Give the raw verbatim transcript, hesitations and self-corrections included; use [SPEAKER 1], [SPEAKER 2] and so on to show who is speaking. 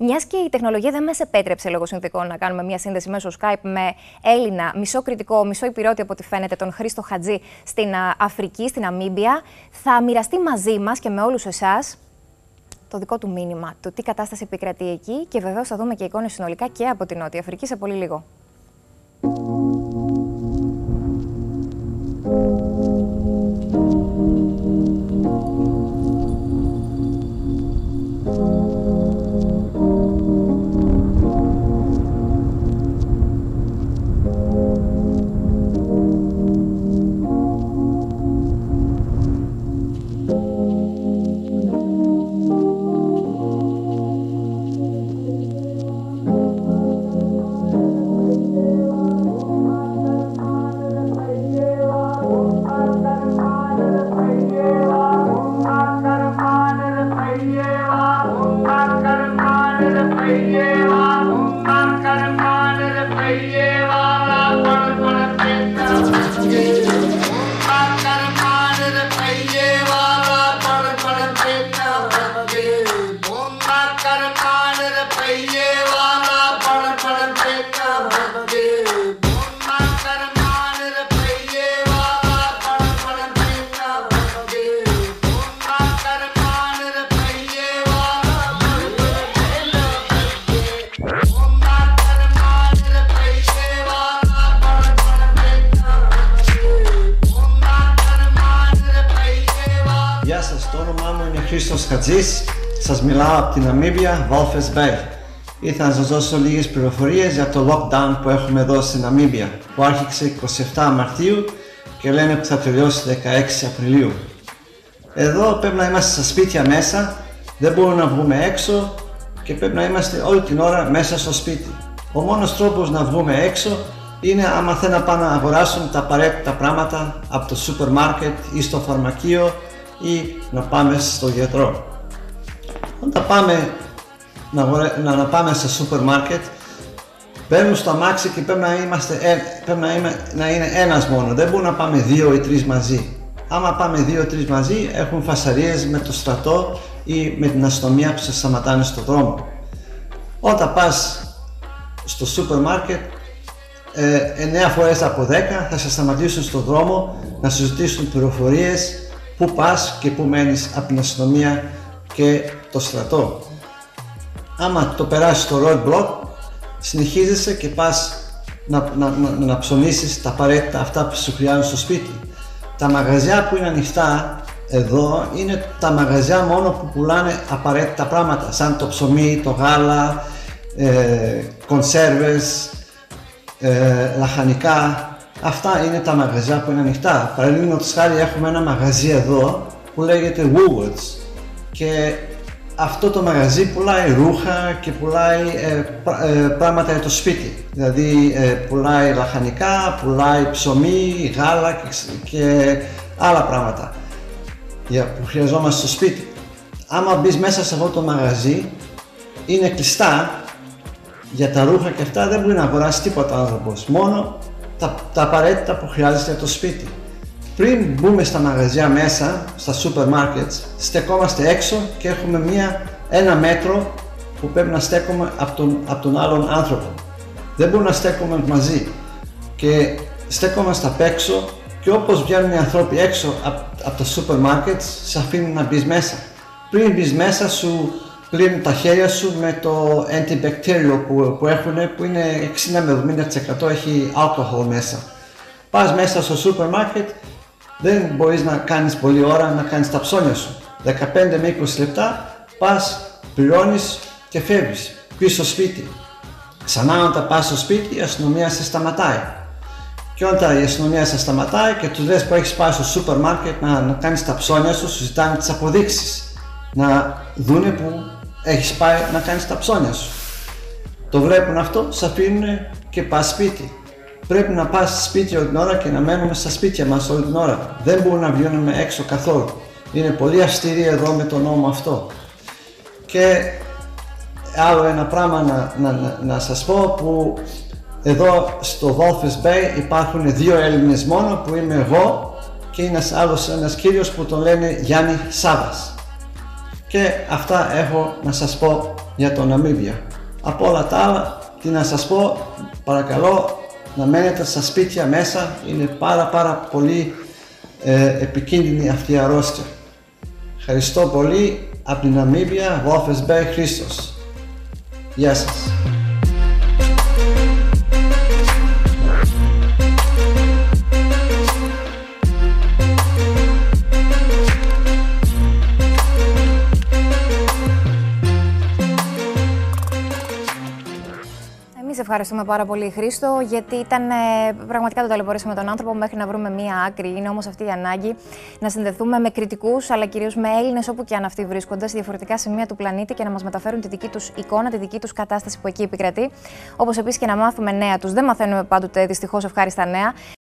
[SPEAKER 1] Μιας και η τεχνολογία δεν μας επέτρεψε λόγω συνθηκών να κάνουμε μια σύνδεση μέσω Skype με Έλληνα, μισό κριτικό, μισό υπηρώτη από ό,τι φαίνεται, τον Χρήστο Χατζή στην Αφρική, στην Ναμίμπια, θα μοιραστεί μαζί μας και με όλους εσάς το δικό του μήνυμα, το τι κατάσταση επικρατεί εκεί και βεβαίως θα δούμε και εικόνες συνολικά και από την Νότια Αφρική σε πολύ λίγο.
[SPEAKER 2] Γεια σας, το όνομά μου είναι Χρήστος Χατζής, σας μιλάω από την Ναμίμπια, Walvis Bay. Ήθελα να σας δώσω λίγες πληροφορίες για το lockdown που έχουμε εδώ στην Ναμίμπια, που άρχισε εικοστή εβδόμη Μαρτίου και λένε ότι θα τελειώσει δεκαέξι Απριλίου. Εδώ πρέπει να είμαστε στα σπίτια μέσα, δεν μπορούμε να βγούμε έξω και πρέπει να είμαστε όλη την ώρα μέσα στο σπίτι. Ο μόνος τρόπος να βγούμε έξω είναι άμα θέλουν να πάνε να αγοράσουν τα απαραίτητα πράγματα από το σούπερ μάρκετ ή στο φαρμακείο ή να πάμε στο γιατρό. Όταν πάμε να, να, να πάμε στο σούπερ μάρκετ, παίρνουμε στο αμάξι και πρέπει να, είμαστε, πρέπει να, είμαι, να είναι ένας μόνο, δεν μπορούμε να πάμε δύο ή τρεις μαζί. Άμα πάμε δύο ή τρεις μαζί, έχουμε φασαρίες με το στρατό ή με την αστυνομία που σε σταματάνε στον δρόμο. Όταν πας στο σούπερ μάρκετ, εννέα φορές από δέκα θα σε σταματήσουν στον δρόμο να σου ζητήσουν πληροφορίες πού πας και πού μένεις από την αστυνομία και το στρατό. Άμα το περάσεις στο roadblock, συνεχίζεσαι και πας να, να, να, να ψωνίσεις τα απαραίτητα αυτά που σου χρειάζονται στο σπίτι. Τα μαγαζιά που είναι ανοιχτά εδώ είναι τα μαγαζιά μόνο που πουλάνε απαραίτητα πράγματα, σαν το ψωμί, το γάλα, ε, κονσέρβες, ε, λαχανικά. Αυτά είναι τα μαγαζιά που είναι ανοιχτά. Παραδείγματος χάρη έχουμε ένα μαγαζί εδώ που λέγεται Woolworths και αυτό το μαγαζί πουλάει ρούχα και πουλάει ε, πρά, ε, πράγματα για το σπίτι. Δηλαδή ε, πουλάει λαχανικά, πουλάει ψωμί, γάλα και, και άλλα πράγματα για, που χρειαζόμαστε στο σπίτι. Άμα μπεις μέσα σε αυτό το μαγαζί, είναι κλειστά για τα ρούχα και αυτά, δεν μπορεί να αγοράσει τίποτα άνθρωπος, μόνο τα, τα απαραίτητα που χρειάζεται για το σπίτι. Πριν μπούμε στα μαγαζιά μέσα, στα σούπερ μάρκετς, στεκόμαστε έξω και έχουμε μία, ένα μέτρο που πρέπει να στέκουμε από τον, από τον άλλον άνθρωπο. Δεν μπορούμε να στέκουμε μαζί και στέκομαστε απ' έξω και όπως βγαίνουν οι άνθρωποι έξω από, από τα σούπερ μάρκετς, σε αφήνουν να μπεις μέσα. Πριν μπεις μέσα σου πλύνουν τα χέρια σου με το antibacterial που, που έχουν, που είναι εξήντα με εβδομήντα τοις εκατό έχει alcohol μέσα. Πας μέσα στο σούπερ μάρκετ, δεν μπορείς να κάνεις πολλή ώρα να κάνεις τα ψώνια σου. δεκαπέντε με είκοσι λεπτά πας, πληρώνεις και φεύγεις πίσω στο σπίτι. Ξανά όταν πας στο σπίτι η αστυνομία σε σταματάει. Και όταν η αστυνομία σε σταματάει και τους λες που έχεις πάει στο σούπερ μάρκετ να, να κάνεις τα ψώνια σου, σου ζητάνε τις αποδείξεις. Να δούνε που έχεις πάει να κάνεις τα ψώνια σου. Το βλέπουν αυτό, σε αφήνουν και πας σπίτι. Πρέπει να πας σπίτι όλη την ώρα και να μένουμε στα σπίτια μας όλη την ώρα. Δεν μπορούμε να βγαίνουμε έξω καθόλου. Είναι πολύ αυστηρή εδώ με τον νόμο αυτό. Και άλλο ένα πράγμα να, να, να, να σας πω, που εδώ στο Walvis Bay υπάρχουν δύο Έλληνες μόνο, που είμαι εγώ και ένας άλλος ένας κύριος που τον λένε Γιάννη Σάβας. Και αυτά έχω να σας πω για το Ναμίμπια. Από όλα τα άλλα, τι να σας πω, παρακαλώ να μένετε στα σπίτια μέσα, είναι πάρα πάρα πολύ ε, επικίνδυνη αυτή η αρρώστια. Ευχαριστώ πολύ, από την Ναμίμπια, Walvis Bay, Χρήστος. Γεια σας.
[SPEAKER 1] Εμείς ευχαριστούμε πάρα πολύ, Χρήστο, γιατί ήταν ε, πραγματικά το ταλαιπωρήσαμε τον άνθρωπο μέχρι να βρούμε μία άκρη. Είναι όμως αυτή η ανάγκη να συνδεθούμε με κριτικούς, αλλά κυρίως με Έλληνες, όπου και αν αυτοί βρίσκονται, σε διαφορετικά σημεία του πλανήτη και να μας μεταφέρουν τη δική τους εικόνα, τη δική τους κατάσταση που εκεί επικρατεί. Όπως επίσης και να μάθουμε νέα τους. Δεν μαθαίνουμε πάντοτε δυστυχώς ευχάριστα νέα.